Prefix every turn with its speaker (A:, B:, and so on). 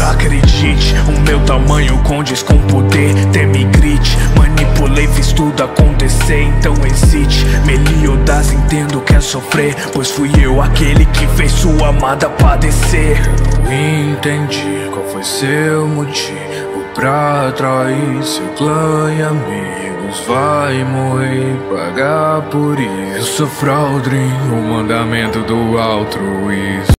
A: Acredite, o meu tamanho condiz com poder. Teme e grite, manipulei, fiz tudo acontecer. Então hesite, Meliodas, entendo que é sofrer, pois fui eu aquele que fez sua amada padecer. Eu entendi qual foi seu motivo pra trair seu clã e amigos. Vai morrer, pagar por isso. Eu sou Fraudrin, o mandamento do altruísmo.